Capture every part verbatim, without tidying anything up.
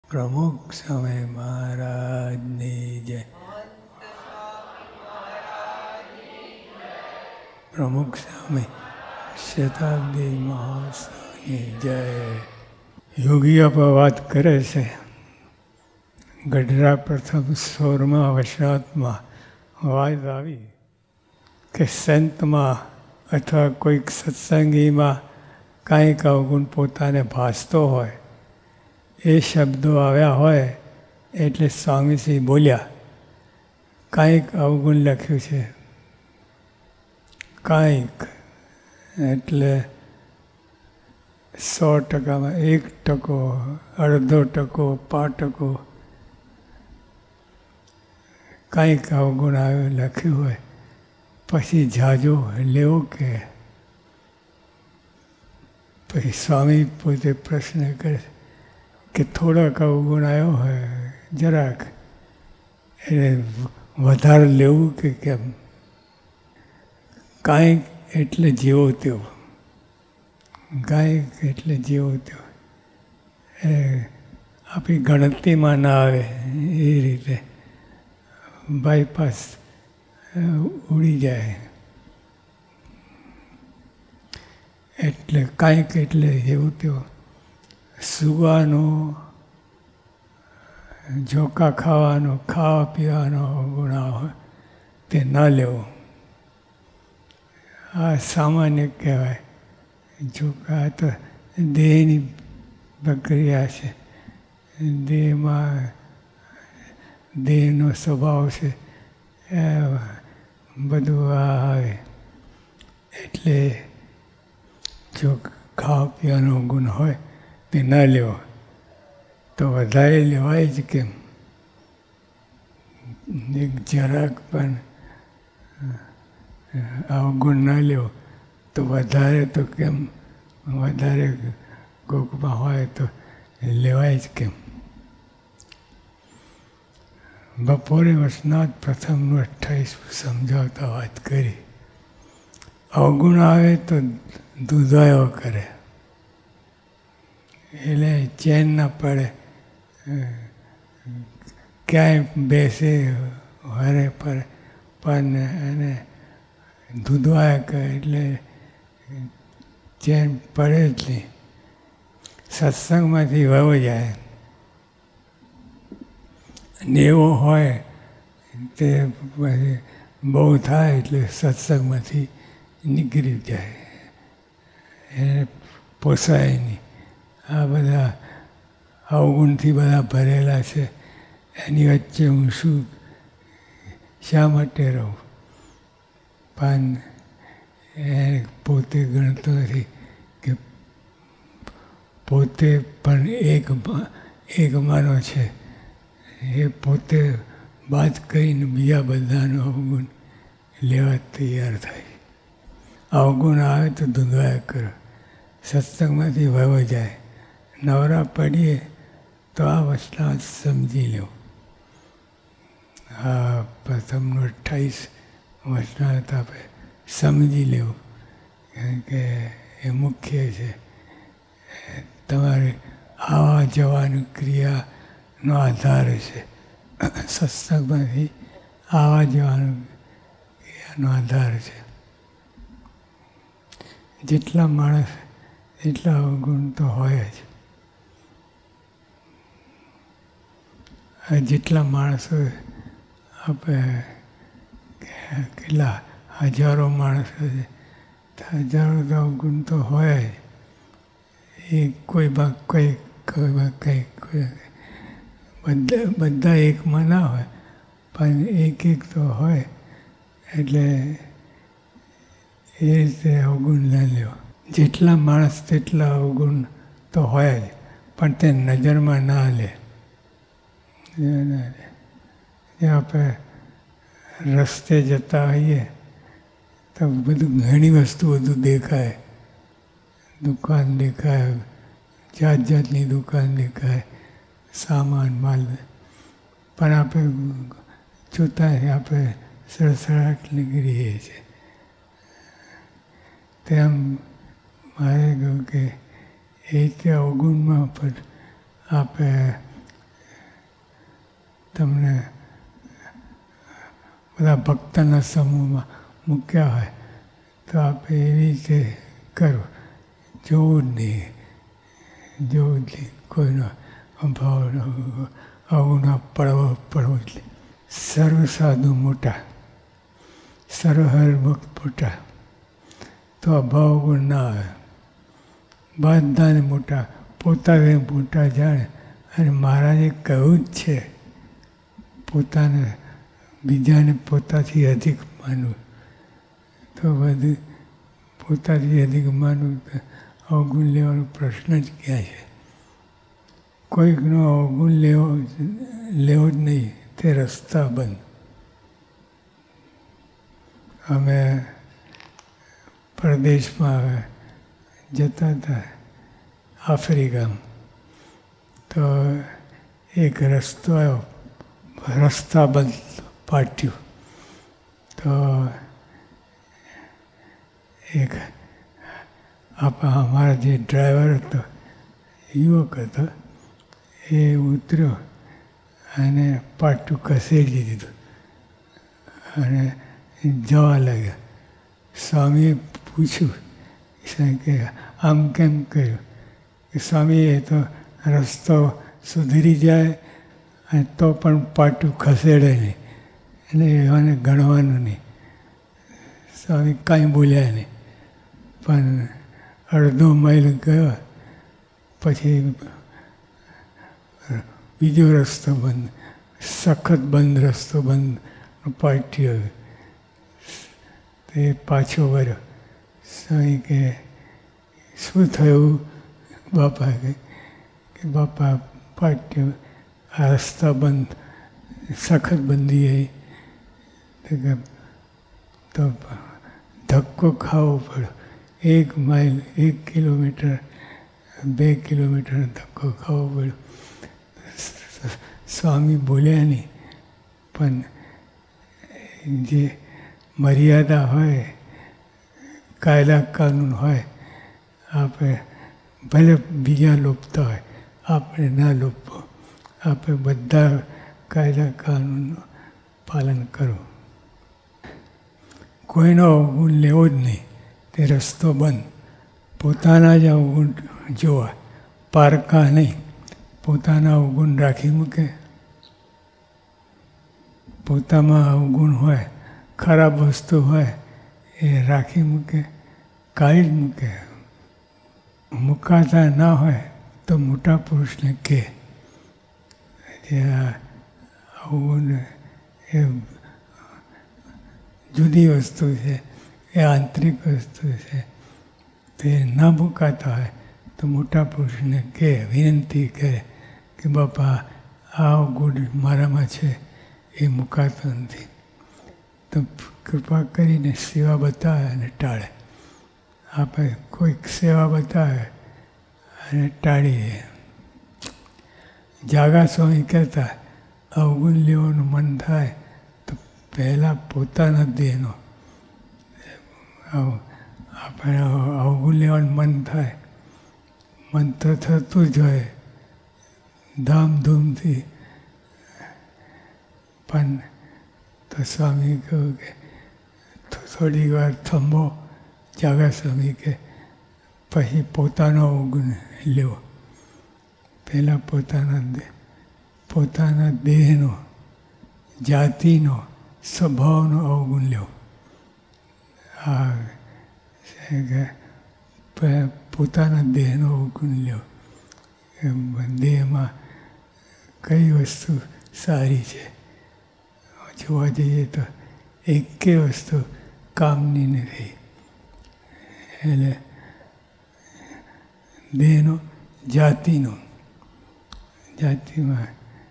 પ્રમુખ સ્વામી મહારાજની જય. પ્રમુખ સ્વામી શતાબ્દી મહોત્સવની જય. યોગીઓ પર વાત કરે છે. ગઢડા પ્રથમ સોળમા વસરાતમાં વાત આવી કે સંતમાં અથવા કોઈક સત્સંગીમાં કાંઈક અવગુણ પોતાને ભાસતો હોય, એ શબ્દો આવ્યા હોય એટલે સ્વામીશ્રી બોલ્યા, કાંઈક અવગુણ લખ્યું છે. કાંઈક એટલે સો ટકામાં એક ટકો, અડધો ટકો, પાંચ ટકો કાંઈક અવગુણ આવ્યો લખ્યું હોય, પછી જાજો લેવો કે? પછી સ્વામી પોતે પ્રશ્ન કરે કે થોડાક અવગુણ આવ્યો હોય જરાક, એટલે વધારે લેવું કે કેમ? કાંઈક એટલે જેવો તેવો, કાંઈક એટલે જેવો તેવો, એ આપણી ગણતરીમાં ના આવે એ રીતે બાયપાસ ઉડી જાય. એટલે કાંઈક એટલે જેવું તેવું. સુવાનો, ઝોકા ખાવાનો, ખાવા પીવાનો ગુના હોય તે ન લેવો. આ સામાન્ય કહેવાય. ઝોકા તો દેહની પ્રક્રિયા છે. દેહમાં દેહનો સ્વભાવ છે, એ બધું આ આવે. એટલે જો ખાવા પીવાનો ગુણ હોય તે ન લેવો, તો વધારે લેવાય જ કેમ? એક જરાક પણ અવગુણ ન લેવો તો વધારે તો કેમ? વધારે કોકમાં હોય તો લેવાય જ કેમ? બપોરે વસનાથ પ્રથમનું અઠ્ઠાવીસ સમજાવતા વાત કરી. અવગુણ આવે તો દુધાયો કરે, એટલે ચેન ના પડે. ક્યાંય બેસે હરે પર પણ એને દૂધવાયા કરે એટલે ચેન પડે જ નહીં. સત્સંગમાંથી વયો જાય ને એવો હોય તે પછી બહુ થાય એટલે સત્સંગમાંથી નીકળી જાય, એને પોસાય નહીં. આ બધા અવગુણથી બધા ભરેલા છે, એની વચ્ચે હું શું શા માટે રહું? પણ એ પોતે ગણતો નથી કે પોતે પણ એક એક માનો છે. એ પોતે બાદ કરીને બીજા બધાનો અવગુણ લેવા તૈયાર થાય. અવગુણ આવે તો ધૂંધવાયા કરો, સત્સંગમાંથી વયો જાય. નવરા પડીએ તો આ વચનાત સમજી લો. આ પ્રથમનું અઠ્ઠાવીસ વચનાત આપણે સમજી લેવું, કારણ કે એ મુખ્ય છે. તમારે આવવા જવાની ક્રિયાનો આધાર છે. સત્સંગમાંથી આવવા જવાનો ક્રિયાનો આધાર છે. જેટલા માણસ એટલા અવગુણ તો હોય જ. જેટલા માણસો આપણે કેટલા હજારો માણસો છે, હજારો તો અવગુણ તો હોય જ. એ કોઈ ભાગ કંઈ કોઈ ભાગ કંઈ કોઈ બધા બધા એકમાં ના હોય, પણ એક એક તો હોય. એટલે એ રીતે અવગુણ ન લેવા. જેટલા માણસ તેટલા અવગુણ તો હોય જ, પણ તે નજરમાં ના લે. આપણે રસ્તે જતા હોઈએ તો બધું ઘણી વસ્તુ બધું દેખાય. દુકાન દેખાય, જાત જાતની દુકાન દેખાય, સામાન માલ. પણ આપણે જોતા આપણે સડસડાટ નીકળીએ છીએ. તેમ મારે કહ્યું કે એ રીતે અવગુણમાં પણ આપણે બધા ભક્તના સમૂહમાં મૂક્યા હોય તો આપણે એવી રીતે કરો, જોવું જ નહીં, જોવું જ નહીં, કોઈનો અભાવ આવું ના પડવો પડવો એટલે સર્વ સાધુ મોટા, સર્વહર ભક્ત મોટા, તો અભાવ ગુણ ના આવે. બધાને મોટા, પોતાને મોટા જાણે. અને મહારાજે કહ્યું જ છે, પોતાને બીજાને પોતાથી અધિક માનવું. તો બધું પોતાથી અધિક માનવું તો અવગુણ લેવાનો પ્રશ્ન જ ક્યાં છે? કોઈકનો અવગુણ લેવો લેવો જ નહીં, તે રસ્તા બંધ. અમે પરદેશમાં જતા હતા આફ્રિકામાં, તો એક રસ્તો આવ્યો, રસ્તા બંધ પાટ્યું. તો એક અમારા જે ડ્રાઈવર હતો, યુવક હતો, એ ઉતર્યો અને પાટું ખસેડી દીધું અને જવા લાગ્યા. સ્વામીએ પૂછ્યું કે આમ કેમ કર્યું? કે સ્વામી, એ તો રસ્તો સુધરી જાય અને તો પણ પાટું ખસેડે નહીં, એટલે એવાને ગણવાનું નહીં. સ્વામી કાંઈ બોલ્યા નહીં, પણ અડધો માઇલ ગયો પછી બીજો રસ્તો બંધ, સખત બંધ રસ્તો બંધ પાટ્યો. તો એ પાછો વર્યો. સ્વામી કે શું થયું બાપા? કે બાપા પાટ્યો, આ રસ્તા બંધ, સખત બંધી આવી. તો ધક્કો ખાવો પડ્યો. એક માઇલ, એક કિલોમીટર, બે કિલોમીટર ધક્કો ખાવો પડ્યો. સ્વામી બોલ્યા નહીં, પણ જે મર્યાદા હોય, કાયદા કાનૂન હોય, આપણે ભલે બીજા લોપતા હોય, આપણે ના લોપવો. આપણે બધા કાયદા કાનૂનનું પાલન કરવું. કોઈનો અવગુણ લેવો જ નહીં, તે રસ્તો બંધ. પોતાના જ અવગુણ જોવા, પારકા નહીં. પોતાના અવગુણ રાખી મૂકે, પોતામાં અવગુણ હોય, ખરાબ વસ્તુ હોય, એ રાખી મૂકે, કાઢી જ મૂકે. મુકાતા ના હોય તો મોટા પુરુષને કહે જે આ અવગુણ એ જુદી વસ્તુ છે, એ આંતરિક વસ્તુ છે. તે ના મુકાતા હોય તો મોટા પુરુષને કહે, વિનંતી કરે કે બાપા આ અવગુણ મારામાં છે, એ મુકાતો નથી. તો કૃપા કરીને સેવા બતાવે અને ટાળે. આપણે કોઈક સેવા બતાવે અને ટાળી દે. જાગા સ્વામી કહેતા, અવગુણ લેવાનું મન થાય તો પહેલાં પોતાના દેહનો, આપણે અવગુણ લેવાનું મન થાય, મન તો થતું જ હોય ધામધૂમથી. પણ તો સ્વામી કહ્યું કે થોડી વાર થંભો. જાગા સ્વામી કે પછી પોતાનો અવગુણ લેવો. પહેલાં પોતાના દેહ, પોતાના દેહનો, જાતિનો, સ્વભાવનો અવગુણ લેવો. આ પોતાના દેહનો અવગુણ લેવો. દેહમાં કઈ વસ્તુ સારી છે? જોવા જઈએ તો એકે વસ્તુ કામની નથી. એટલે દેહનો, જાતિનો, જાતિમાં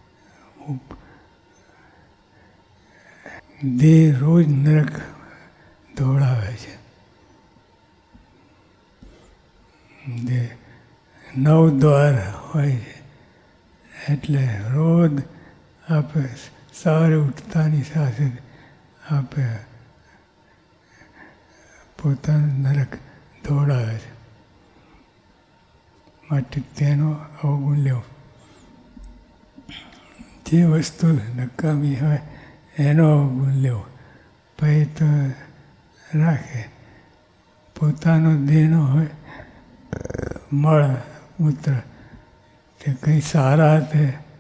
દેહ રોજ નરક દોડાવે છે. દેહ નવ દ્વાર હોય છે, એટલે રોજ આપણે સવારે ઉઠતાની સાથે આપણે પોતાનું નરક દોડાવે છે. માટે તેનો અવગુણ લેવો. જે વસ્તુ નકામી હોય એનો અવગુણ લેવો. પછી તો રાખે. પોતાનો દેહનો હોય મળ મૂત્ર તે કંઈ સારા તે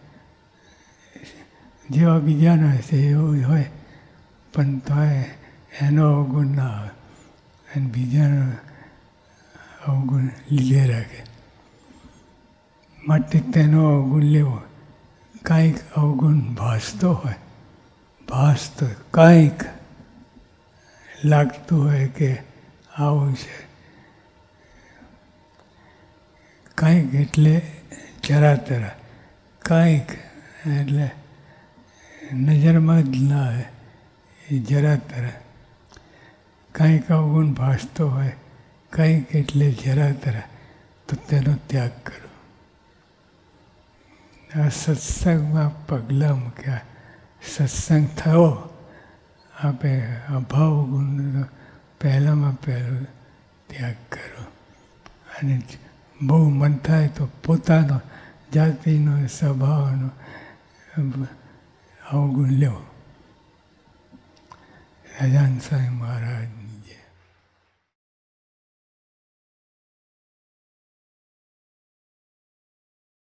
જેવા બીજાના હશે એવું હોય, પણ તોય એનો અવગુણ ના આવે અને બીજાનો અવગુણ લીધે રાખે. માટે તેનો અવગુણ લેવો. કાંઈક અવગુણ ભાસતો હોય, ભાસતો કાંઈક લાગતું હોય કે આવું છે, કાંઈક એટલે જરા તરા, કાંઈક એટલે નજરમાં જ ના આવે એ જરા તરા. કાંઈક અવગુણ ભાસતો હોય, કંઈક એટલે જરા તરા, તો તેનો ત્યાગ કરો. આ સત્સંગમાં પગલાં મૂક્યા. સત્સંગ થયો આપે અભાવ ગુણનો પહેલાંમાં પહેલો ત્યાગ કરો. અને બહુ મન થાય તો પોતાનો જાતિનો સ્વભાવનો અવગુણ લેવો. સહજાનંદ સ્વામી મહારાજ